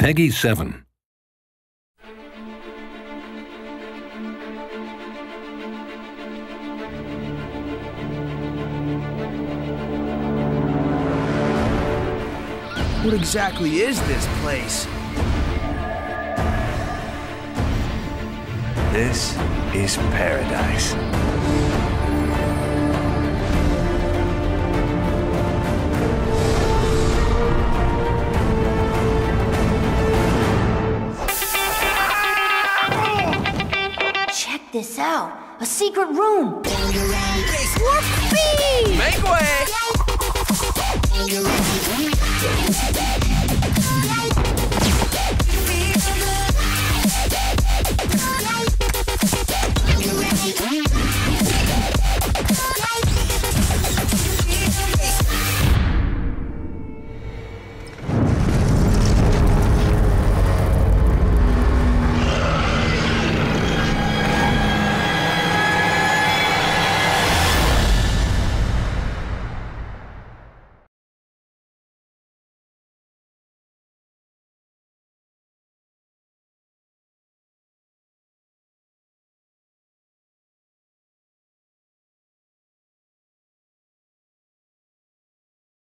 Peggy 7. What exactly is this place? This is paradise. Check this out. A secret room. Warp speed! Make way!